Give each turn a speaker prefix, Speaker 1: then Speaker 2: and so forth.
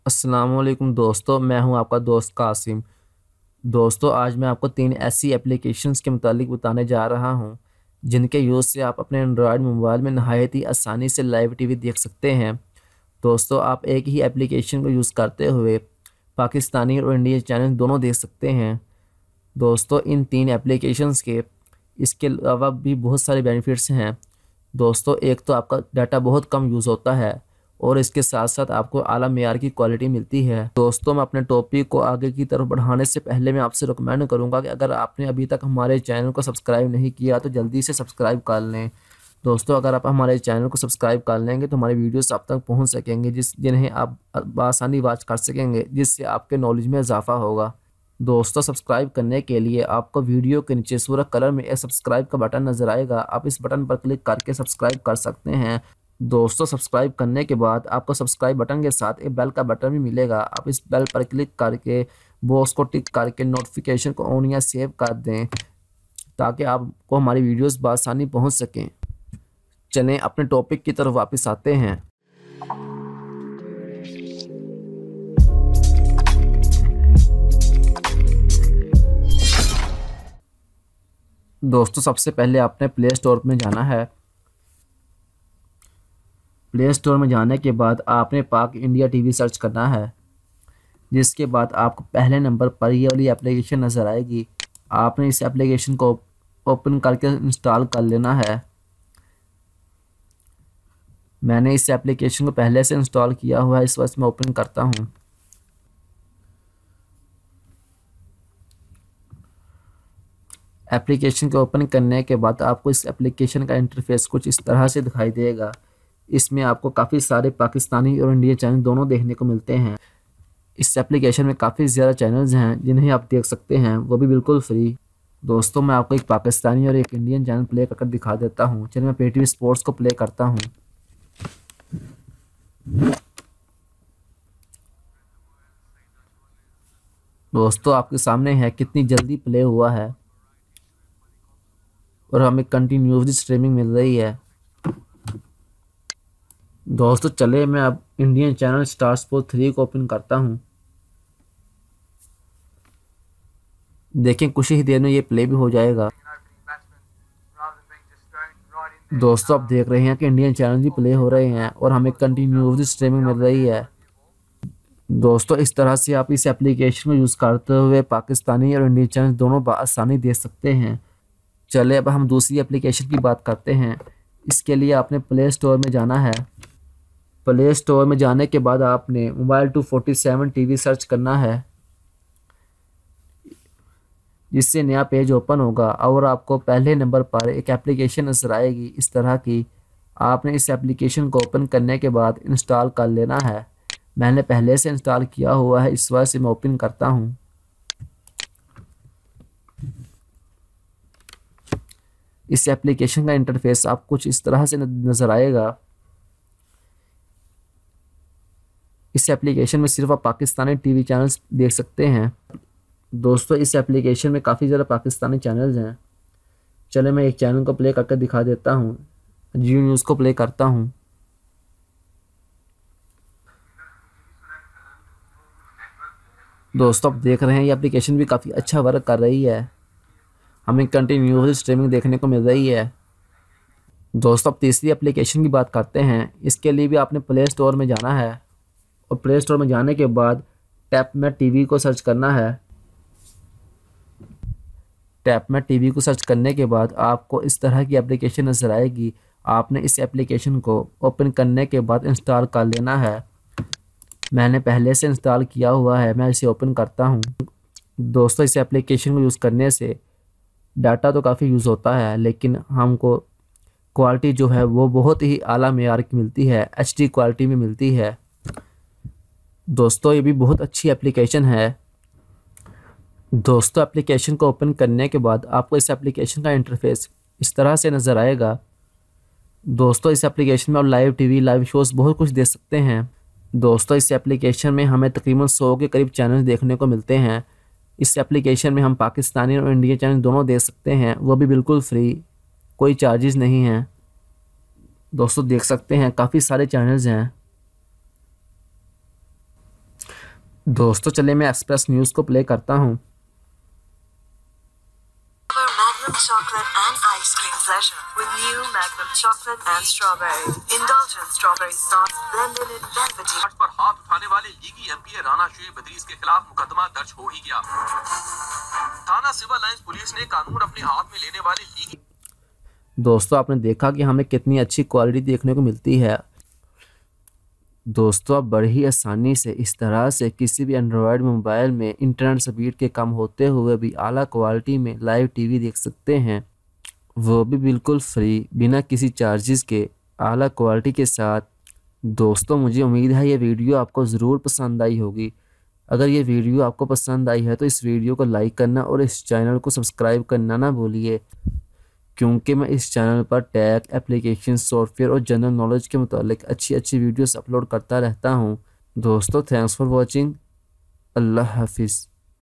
Speaker 1: अस्सलामुअलैकुम दोस्तों, मैं हूं आपका दोस्त कासिम। दोस्तों, आज मैं आपको 3 ऐसी एप्लीकेशंस के मुतालिक बताने जा रहा हूं जिनके यूज़ से आप अपने एंड्रॉयड मोबाइल में नहायत ही आसानी से लाइव टीवी देख सकते हैं। दोस्तों, आप एक ही एप्लीकेशन को यूज़ करते हुए पाकिस्तानी और इंडियन चैनल दोनों देख सकते हैं। दोस्तों, इन 3 एप्लीकेशंस के इसके अलावा भी बहुत सारे बेनिफिट्स हैं। दोस्तों, एक तो आपका डाटा बहुत कम यूज़ होता है और इसके साथ साथ आपको आला मेयार की क्वालिटी मिलती है। दोस्तों, मैं अपने टॉपिक को आगे की तरफ बढ़ाने से पहले मैं आपसे रिकमेंड करूंगा कि अगर आपने अभी तक हमारे चैनल को सब्सक्राइब नहीं किया तो जल्दी से सब्सक्राइब कर लें। दोस्तों, अगर आप हमारे चैनल को सब्सक्राइब कर लेंगे तो हमारी वीडियोस आप तक पहुंच सकेंगे जिन्हें आप आसानी वॉच कर सकेंगे, जिससे आपके नॉलेज में इजाफा होगा। दोस्तों, सब्सक्राइब करने के लिए आपको वीडियो के नीचे सूरज कलर में एक सब्सक्राइब का बटन नजर आएगा, आप इस बटन पर क्लिक करके सब्सक्राइब कर सकते हैं। दोस्तों, सब्सक्राइब करने के बाद आपको सब्सक्राइब बटन के साथ एक बेल का बटन भी मिलेगा, आप इस बेल पर क्लिक करके बॉक्स को टिक करके नोटिफिकेशन को ऑन या सेव कर दें ताकि आपको हमारी वीडियोस बआसानी पहुंच सकें। चलें अपने टॉपिक की तरफ वापस आते हैं। दोस्तों, सबसे पहले आपने प्ले स्टोर में जाना है। प्ले स्टोर में जाने के बाद आपने पाक इंडिया टीवी सर्च करना है, जिसके बाद आपको पहले नंबर पर ये वाली एप्लीकेशन नज़र आएगी। आपने इस एप्लीकेशन को ओपन करके इंस्टॉल कर लेना है। मैंने इस एप्लीकेशन को पहले से इंस्टॉल किया हुआ है, इस वक्त मैं ओपन करता हूँ। एप्लीकेशन को ओपन करने के बाद आपको इस एप्लीकेशन का इंटरफेस कुछ इस तरह से दिखाई देगा। इसमें आपको काफ़ी सारे पाकिस्तानी और इंडियन चैनल दोनों देखने को मिलते हैं। इस एप्लीकेशन में काफ़ी ज़्यादा चैनल्स हैं जिन्हें आप देख सकते हैं, वो भी बिल्कुल फ्री। दोस्तों, मैं आपको एक पाकिस्तानी और एक इंडियन चैनल प्ले करके दिखा देता हूँ। चलिए मैं पेटीवी स्पोर्ट्स को प्ले करता हूँ। दोस्तों, आपके सामने है कितनी जल्दी प्ले हुआ है और हमें कंटिन्यूसली स्ट्रीमिंग मिल रही है। दोस्तों, चले मैं अब इंडियन चैनल स्टार स्पोर्ट 3 को ओपन करता हूं। देखें, कुछ ही देर में ये प्ले भी हो जाएगा। दोस्तों, आप देख रहे हैं कि इंडियन चैनल भी प्ले हो रहे हैं और हमें कंटिन्यूसली स्ट्रीमिंग मिल रही है। दोस्तों, इस तरह से आप इस एप्लीकेशन को यूज़ करते हुए पाकिस्तानी और इंडियन चैनल दोनों बआसानी देख सकते हैं। चले अब हम दूसरी एप्लीकेशन की बात करते हैं। इसके लिए आपने प्ले स्टोर में जाना है। प्ले स्टोर में जाने के बाद आपने मोबाइल 247 टीवी सर्च करना है, जिससे नया पेज ओपन होगा और आपको पहले नंबर पर एक एप्लीकेशन नजर आएगी इस तरह की। आपने इस एप्लीकेशन को ओपन करने के बाद इंस्टॉल कर लेना है। मैंने पहले से इंस्टॉल किया हुआ है, इस वजह से मैं ओपन करता हूँ। इस एप्लीकेशन का इंटरफेस आप कुछ इस तरह से नज़र आएगा। इस एप्लीकेशन में सिर्फ आप पाकिस्तानी टीवी चैनल्स देख सकते हैं। दोस्तों, इस एप्लीकेशन में काफ़ी ज़्यादा पाकिस्तानी चैनल्स हैं। चले मैं एक चैनल को प्ले करके दिखा देता हूँ। जियो न्यूज़ को प्ले करता हूँ। दोस्तों, आप देख रहे हैं ये एप्लीकेशन भी काफ़ी अच्छा वर्क कर रही है, हमें कंटिन्यूसली स्ट्रीमिंग देखने को मिल रही है। दोस्तों, अब तीसरी एप्लीकेशन की बात करते हैं। इसके लिए भी आपने प्ले स्टोर में जाना है और प्ले स्टोर में जाने के बाद टैप में टीवी को सर्च करना है। टैप में टीवी को सर्च करने के बाद आपको इस तरह की एप्लीकेशन नज़र आएगी। आपने इस एप्लीकेशन को ओपन करने के बाद इंस्टॉल कर लेना है। मैंने पहले से इंस्टॉल किया हुआ है, मैं इसे ओपन करता हूँ। दोस्तों, इस एप्लीकेशन को यूज़ करने से डाटा तो काफ़ी यूज़ होता है, लेकिन हमको क्वालिटी जो है वो बहुत ही आला मेयार की मिलती है, HD क्वालिटी में मिलती है। दोस्तों, ये भी बहुत अच्छी एप्लीकेशन है। दोस्तों, एप्लीकेशन को ओपन करने के बाद आपको इस एप्लीकेशन का इंटरफेस इस तरह से नज़र आएगा। दोस्तों, इस एप्लीकेशन में आप लाइव टीवी, लाइव शोज़ बहुत कुछ देख सकते हैं। दोस्तों, इस एप्लीकेशन में हमें तकरीबन 100 के करीब चैनल देखने को मिलते हैं। इस एप्लीकेशन में हम पाकिस्तानी और इंडियन चैनल दोनों देख सकते हैं, वो भी बिल्कुल फ्री, कोई चार्जेस नहीं हैं। दोस्तों, देख सकते हैं काफ़ी सारे चैनल्स हैं। दोस्तों चलिए मैं एक्सप्रेस न्यूज़ को प्ले करता हूँ।
Speaker 2: Magnum chocolate and ice cream pleasure with new Magnum chocolate and strawberry. Indulge in strawberry sauce blended in velvety.
Speaker 3: पर हाथ उठाने वाले लीगी एमपी राणा शुएब इदरीस के खिलाफ मुकदमा दर्ज हो ही गया। थाना सिविल लाइंस पुलिस ने कानून अपने हाथ में लेने वाले लीगी।
Speaker 1: दोस्तों आपने देखा कि हमें कितनी अच्छी क्वालिटी देखने को मिलती है। दोस्तों आप बड़ी ही आसानी से इस तरह से किसी भी एंड्रॉयड मोबाइल में इंटरनेट स्पीड के कम होते हुए भी आला क्वालिटी में लाइव टीवी देख सकते हैं, वो भी बिल्कुल फ्री, बिना किसी चार्जेस के, आला क्वालिटी के साथ। दोस्तों मुझे उम्मीद है ये वीडियो आपको ज़रूर पसंद आई होगी। अगर ये वीडियो आपको पसंद आई है तो इस वीडियो को लाइक करना और इस चैनल को सब्सक्राइब करना ना भूलिए, क्योंकि मैं इस चैनल पर टैग, एप्लीकेशन, सॉफ्टवेयर और जनरल नॉलेज के मुतालिक अच्छी अच्छी वीडियोस अपलोड करता रहता हूँ। दोस्तों थैंक्स फॉर वॉचिंग। अल्लाह हाफिज़।